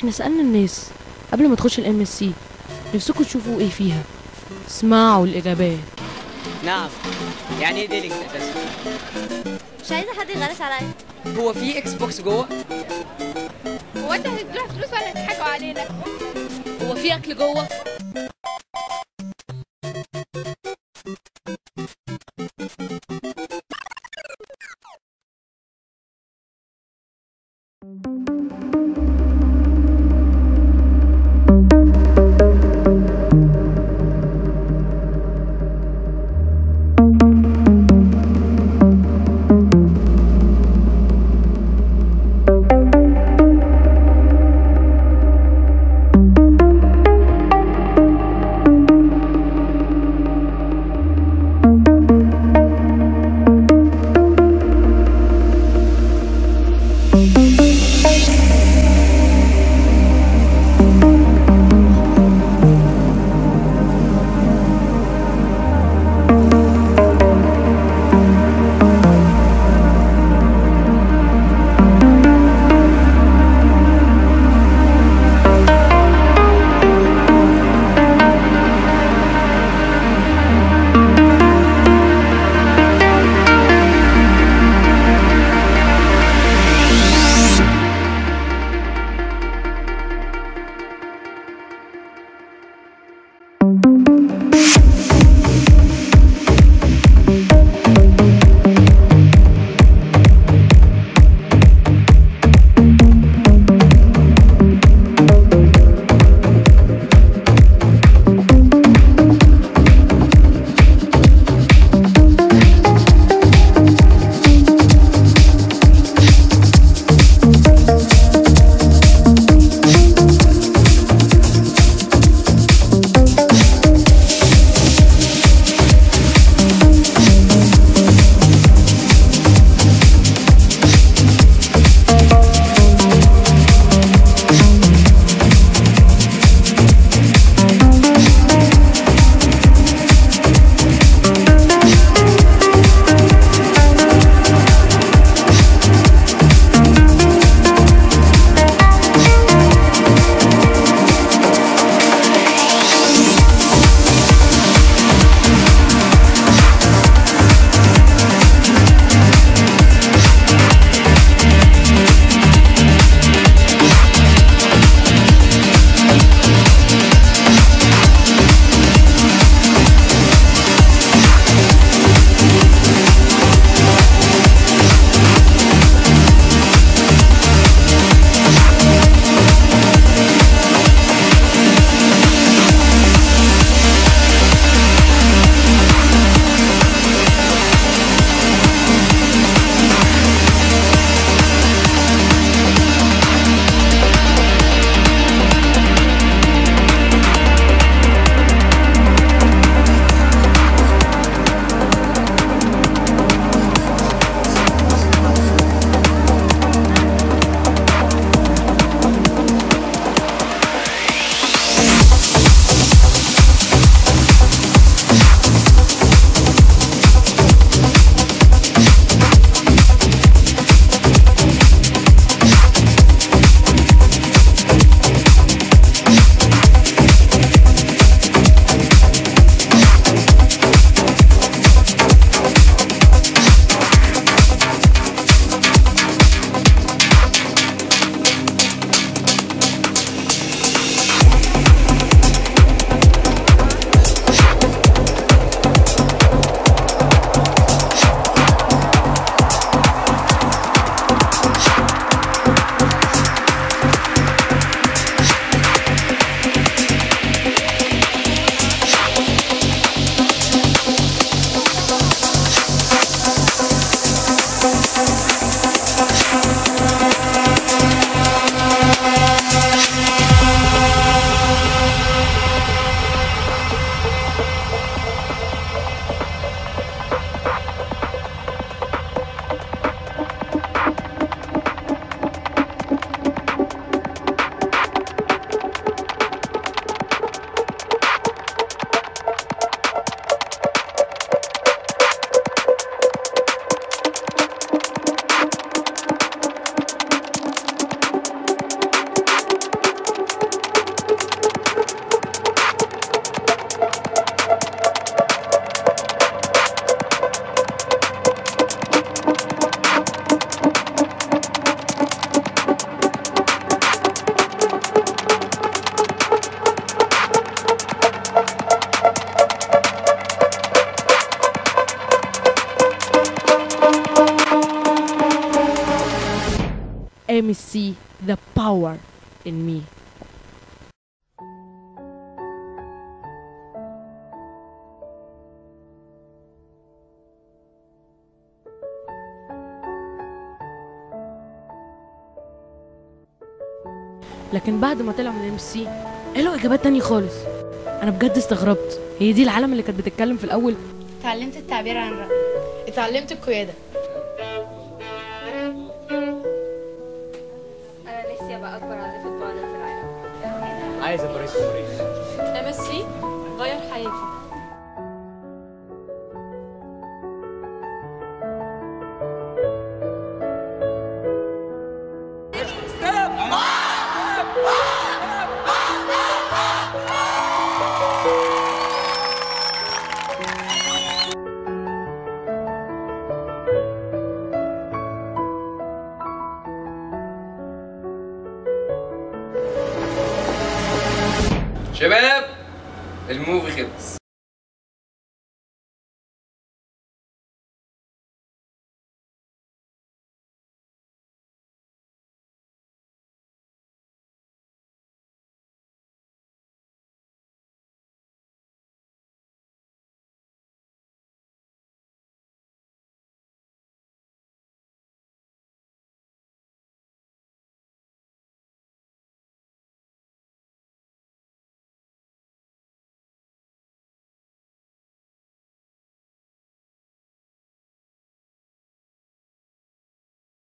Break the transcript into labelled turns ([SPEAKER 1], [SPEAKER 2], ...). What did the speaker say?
[SPEAKER 1] احنا سألنا الناس قبل ما تخش الام اس سي نفسكم تشوفوا ايه فيها. اسمعوا الإجابات.
[SPEAKER 2] نعم. يعني ايه ديلينج اساسا؟
[SPEAKER 3] مش عايزه حد يغلس عليا.
[SPEAKER 2] هو في اكس بوكس جوه؟
[SPEAKER 3] هو انتوا هتدفعوا فلوس ولا هتضحكوا علينا؟
[SPEAKER 1] هو في اكل جوه؟ MSC the power in me. لكن بعد ما طلع من MSC قالوا اجابات تانية خالص. انا بجد استغربت، هي دي العالم اللي كانت بتتكلم في الاول؟
[SPEAKER 3] اتعلمت التعبير عن الرأي.
[SPEAKER 4] اتعلمت القيادة.
[SPEAKER 3] انا نفسي ابقى اكبر عازفة فيولين في العالم.
[SPEAKER 2] عايز ابقى رئيس جمهورية.
[SPEAKER 4] MSC غير حياتي.
[SPEAKER 5] شباب الموفي خلص.